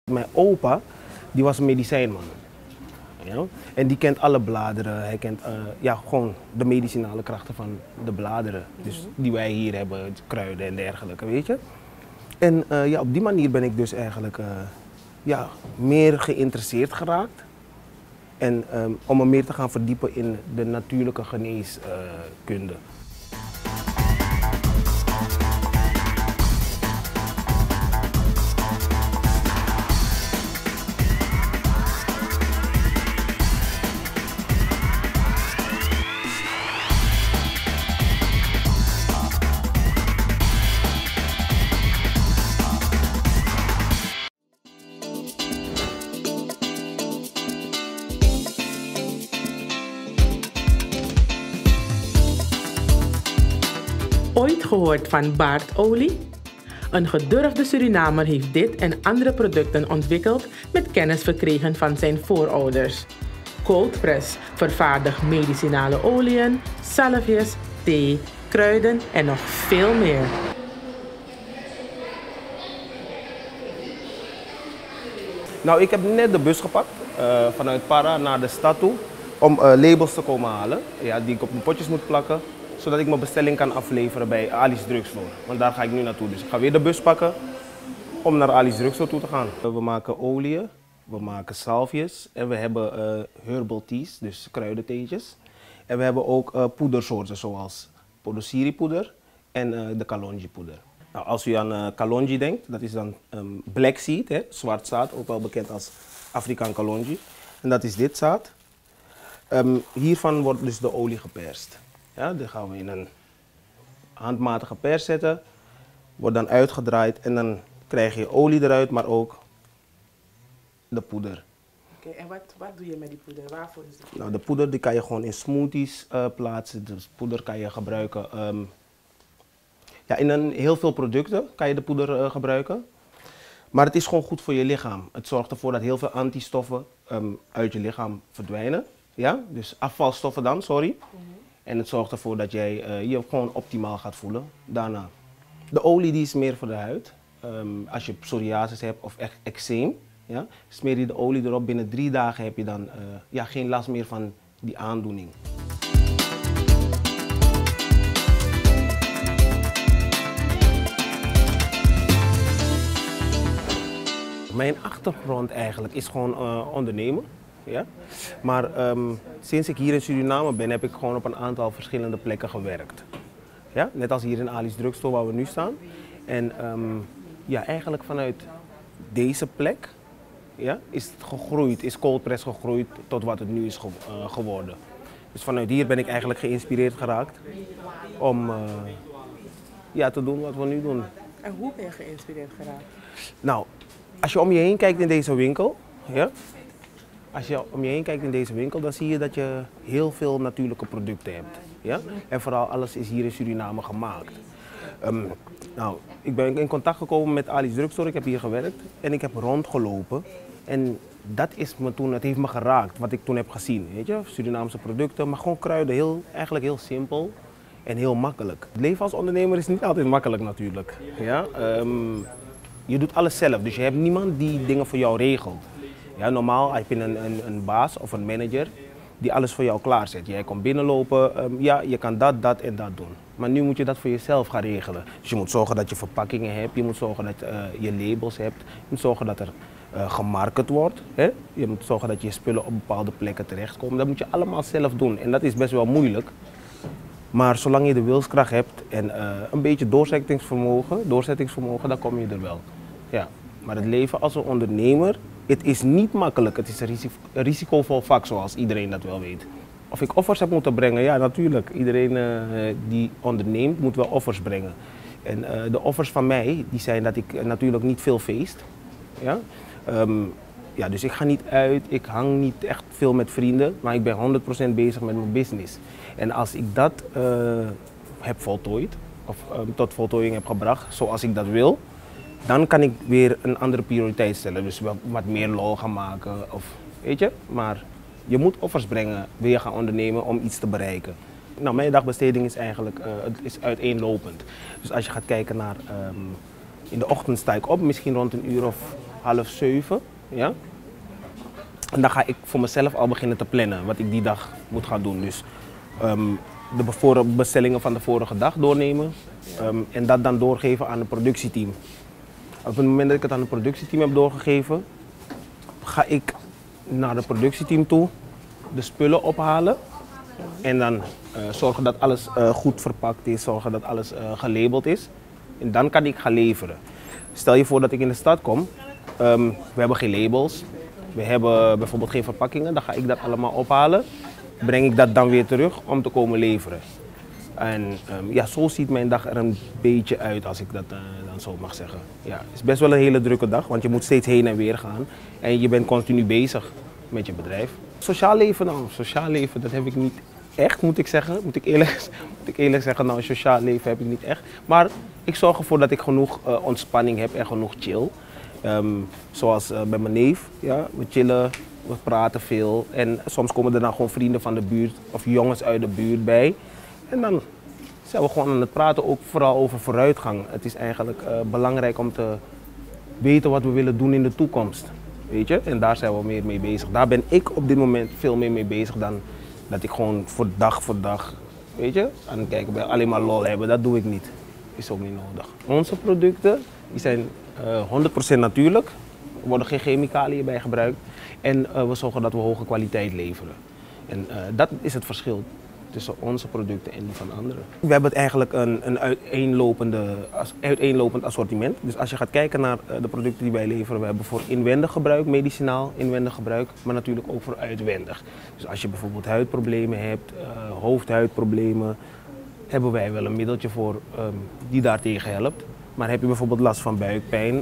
Mijn opa, die was een medicijnman. Ja? En die kent alle bladeren, hij kent gewoon de medicinale krachten van de bladeren. Dus die wij hier hebben, kruiden en dergelijke, weet je. En op die manier ben ik dus eigenlijk meer geïnteresseerd geraakt. En om me meer te gaan verdiepen in de natuurlijke geneeskunde. Ooit gehoord van baardolie? Een gedurfde Surinamer heeft dit en andere producten ontwikkeld met kennis verkregen van zijn voorouders. Cold Press vervaardigt medicinale oliën, salfjes, thee, kruiden en nog veel meer. Nou, ik heb net de bus gepakt vanuit Para naar de stad toe om labels te komen halen, die ik op mijn potjes moet plakken, zodat ik mijn bestelling kan afleveren bij Ali's Drugstore. Want daar ga ik nu naartoe. Dus ik ga weer de bus pakken om naar Ali's Drugstore toe te gaan. We maken oliën, we maken salfjes en we hebben herbal teas, dus kruidentheetjes. En we hebben ook poedersoorten zoals Podosiri poeder en de Kalonji poeder. Nou, als u aan Kalonji denkt, dat is dan black seed, zwart zaad, ook wel bekend als Afrikaan Kalonji. En dat is dit zaad. Hiervan wordt dus de olie geperst. Ja, die gaan we in een handmatige pers zetten, wordt dan uitgedraaid en dan krijg je olie eruit, maar ook de poeder. Oké, en wat doe je met die poeder? Waarvoor is die poeder? Nou, de poeder die kan je gewoon in smoothies plaatsen, dus poeder kan je gebruiken. In heel veel producten kan je de poeder gebruiken, maar het is gewoon goed voor je lichaam. Het zorgt ervoor dat heel veel antistoffen uit je lichaam verdwijnen, ja? Dus afvalstoffen dan, sorry. En het zorgt ervoor dat jij je gewoon optimaal gaat voelen daarna. De olie die is meer voor de huid. Als je psoriasis hebt of echt eczeem, smeer je de olie erop. Binnen 3 dagen heb je dan geen last meer van die aandoening. Mijn achtergrond eigenlijk is gewoon ondernemen. Ja? Maar sinds ik hier in Suriname ben, heb ik gewoon op een aantal verschillende plekken gewerkt. Ja? Net als hier in Ali's Drugstore waar we nu staan. En eigenlijk vanuit deze plek is het gegroeid, is Cold Press gegroeid tot wat het nu is geworden. Dus vanuit hier ben ik eigenlijk geïnspireerd geraakt om te doen wat we nu doen. En hoe ben je geïnspireerd geraakt? Nou, als je om je heen kijkt in deze winkel, dan zie je dat je heel veel natuurlijke producten hebt. Ja? En vooral alles is hier in Suriname gemaakt. Ik ben in contact gekomen met Ali's Drugstore, ik heb hier gewerkt en ik heb rondgelopen. En dat is me toen, het heeft me geraakt wat ik toen heb gezien. Weet je? Surinaamse producten, maar gewoon kruiden, eigenlijk heel simpel en heel makkelijk. Het leven als ondernemer is niet altijd makkelijk natuurlijk. Ja? Je doet alles zelf, dus je hebt niemand die dingen voor jou regelt. Ja, normaal heb je een baas of een manager die alles voor jou klaarzet. Jij komt binnenlopen, je kan dat en dat doen. Maar nu moet je dat voor jezelf gaan regelen. Dus je moet zorgen dat je verpakkingen hebt, je moet zorgen dat je labels hebt, je moet zorgen dat er gemarket wordt. Hè? Je moet zorgen dat je spullen op bepaalde plekken terechtkomen. Dat moet je allemaal zelf doen en dat is best wel moeilijk. Maar zolang je de wilskracht hebt en een beetje doorzettingsvermogen, dan kom je er wel. Ja. Maar het leven als een ondernemer, het is niet makkelijk. Het is een risicovol vak, zoals iedereen dat wel weet. Of ik offers heb moeten brengen? Ja, natuurlijk. Iedereen die onderneemt moet wel offers brengen. En de offers van mij, die zijn dat ik natuurlijk niet veel feest. Ja? Dus ik ga niet uit, ik hang niet echt veel met vrienden, maar ik ben 100% bezig met mijn business. En als ik dat heb voltooid, of tot voltooiing heb gebracht, zoals ik dat wil, dan kan ik weer een andere prioriteit stellen. Dus wat meer lol gaan maken, of, weet je. Maar je moet offers brengen, wil je gaan ondernemen om iets te bereiken. Nou, mijn dagbesteding is eigenlijk is uiteenlopend. Dus als je gaat kijken naar, in de ochtend sta ik op, misschien rond 1 uur of 6:30, ja. En dan ga ik voor mezelf al beginnen te plannen wat ik die dag moet gaan doen. Dus de bestellingen van de vorige dag doornemen en dat dan doorgeven aan het productieteam. Op het moment dat ik het aan het productieteam heb doorgegeven, ga ik naar het productieteam toe, de spullen ophalen en dan zorgen dat alles goed verpakt is, zorgen dat alles gelabeld is. En dan kan ik gaan leveren. Stel je voor dat ik in de stad kom, we hebben geen labels, we hebben bijvoorbeeld geen verpakkingen, dan ga ik dat allemaal ophalen, breng ik dat dan weer terug om te komen leveren. En ja, zo ziet mijn dag er een beetje uit, als ik dat dan zo mag zeggen. Ja, het is best wel een hele drukke dag, want je moet steeds heen en weer gaan. En je bent continu bezig met je bedrijf. Sociaal leven, dat heb ik niet echt, moet ik zeggen. Moet ik eerlijk zeggen, nou, sociaal leven heb ik niet echt. Maar ik zorg ervoor dat ik genoeg ontspanning heb en genoeg chill. Zoals bij mijn neef, ja, we chillen, we praten veel. En soms komen er dan gewoon vrienden van de buurt of jongens uit de buurt bij. En dan zijn we gewoon aan het praten, ook vooral over vooruitgang. Het is eigenlijk belangrijk om te weten wat we willen doen in de toekomst. Weet je? En daar zijn we meer mee bezig. Daar ben ik op dit moment veel meer mee bezig dan dat ik gewoon voor dag, weet je, aan het kijken ben. Alleen maar lol hebben, dat doe ik niet. Is ook niet nodig. Onze producten die zijn 100% natuurlijk. Er worden geen chemicaliën bij gebruikt. En we zorgen dat we hoge kwaliteit leveren. En dat is het verschil tussen onze producten en die van anderen. We hebben het eigenlijk een uiteenlopend assortiment. Dus als je gaat kijken naar de producten die wij leveren, we hebben voor inwendig gebruik, medicinaal inwendig gebruik, maar natuurlijk ook voor uitwendig. Dus als je bijvoorbeeld huidproblemen hebt, hoofdhuidproblemen, hebben wij wel een middeltje voor die daartegen helpt. Maar heb je bijvoorbeeld last van buikpijn,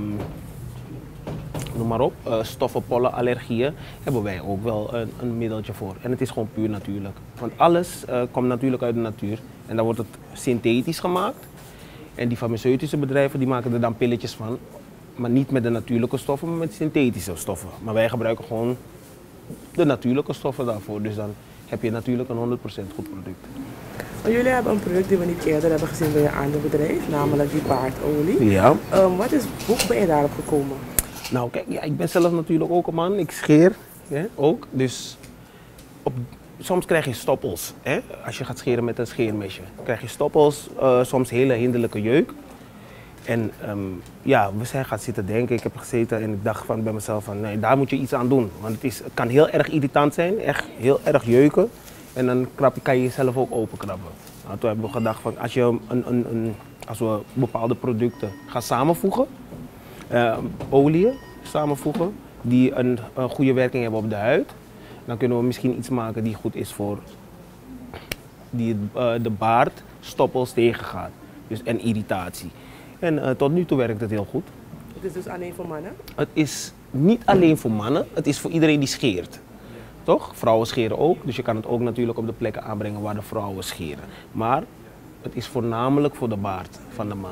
noem maar op, stoffen, pollenallergieën, hebben wij ook wel een middeltje voor. En het is gewoon puur natuurlijk. Want alles komt natuurlijk uit de natuur en dan wordt het synthetisch gemaakt. En die farmaceutische bedrijven die maken er dan pilletjes van, maar niet met de natuurlijke stoffen, maar met synthetische stoffen. Maar wij gebruiken gewoon de natuurlijke stoffen daarvoor. Dus dan heb je natuurlijk een 100% goed product. Jullie hebben een product die we niet eerder hebben gezien bij een ander bedrijf, namelijk die baardolie. Ja. Hoe ben je daarop gekomen? Nou kijk, ja, ik ben zelf natuurlijk ook een man, ik scheer ook. Dus soms krijg je stoppels, hè? Als je gaat scheren met een scheermesje. Krijg je stoppels, soms hele hinderlijke jeuk. En ja, we zijn gaan zitten denken, ik heb gezeten en ik dacht bij mezelf van nee, daar moet je iets aan doen. Want het kan heel erg irritant zijn, echt heel erg jeuken. En dan kan je jezelf ook openkrabben. Nou, toen hebben we gedacht van als we bepaalde producten gaan samenvoegen, oliën samenvoegen die een goede werking hebben op de huid, dan kunnen we misschien iets maken die goed is voor die de baardstoppels tegengaat. Dus, en irritatie. En tot nu toe werkt het heel goed. Het is dus alleen voor mannen? Het is niet alleen voor mannen, het is voor iedereen die scheert. Toch? Vrouwen scheren ook, dus je kan het ook natuurlijk op de plekken aanbrengen waar de vrouwen scheren. Maar het is voornamelijk voor de baard van de man.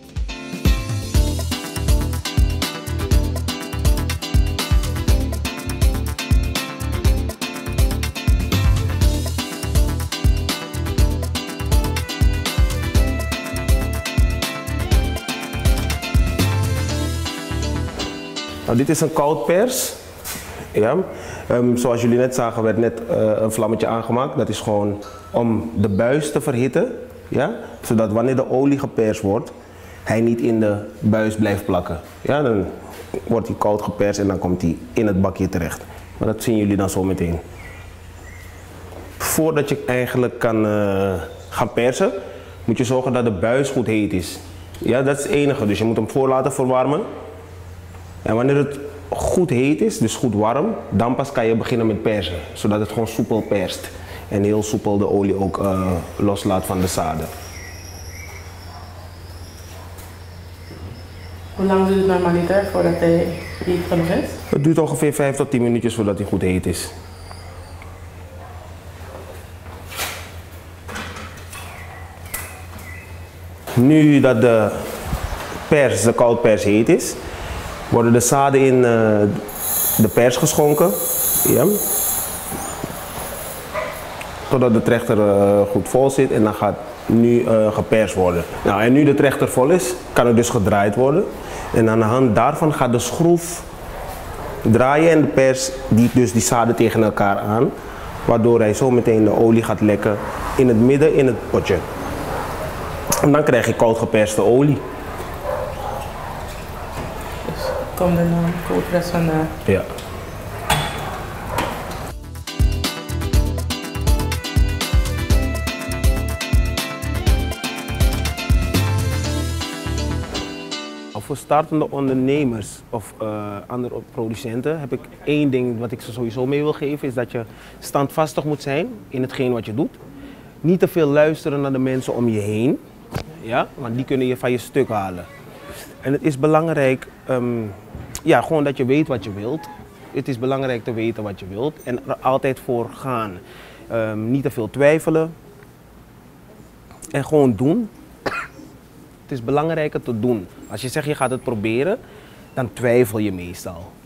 Nou, dit is een koudpers. Ja. Zoals jullie net zagen werd net een vlammetje aangemaakt. Dat is gewoon om de buis te verhitten. Ja? Zodat wanneer de olie geperst wordt, hij niet in de buis blijft plakken. Ja? Dan wordt hij koud geperst en dan komt hij in het bakje terecht. Maar dat zien jullie dan zo meteen. Voordat je eigenlijk kan gaan persen, moet je zorgen dat de buis goed heet is. Ja, dat is het enige. Dus je moet hem voor laten verwarmen. En wanneer het goed heet is, dus goed warm, dan pas kan je beginnen met persen. Zodat het gewoon soepel perst. En heel soepel de olie ook loslaat van de zaden. Hoe lang duurt het normaliter voordat hij heet genoeg is? Het duurt ongeveer 5 tot 10 minuutjes voordat hij goed heet is. Nu dat de koudpers heet is, worden de zaden in de pers geschonken. Ja. Totdat de trechter goed vol zit en dan gaat nu geperst worden. Nou, en nu de trechter vol is, kan het dus gedraaid worden. En aan de hand daarvan gaat de schroef draaien en de pers dus die zaden tegen elkaar aan. Waardoor hij zo meteen de olie gaat lekken in het midden in het potje. En dan krijg je koud geperste olie. Dus komt er dan koolpres vandaan. Ja. Voor startende ondernemers of andere producenten heb ik één ding wat ik ze sowieso mee wil geven, is dat je standvastig moet zijn in hetgeen wat je doet. Niet te veel luisteren naar de mensen om je heen, ja? Want die kunnen je van je stuk halen. En het is belangrijk ja, gewoon dat je weet wat je wilt. Het is belangrijk te weten wat je wilt en er altijd voor gaan. Niet te veel twijfelen en gewoon doen. Het is belangrijker te doen. Als je zegt je gaat het proberen, dan twijfel je meestal.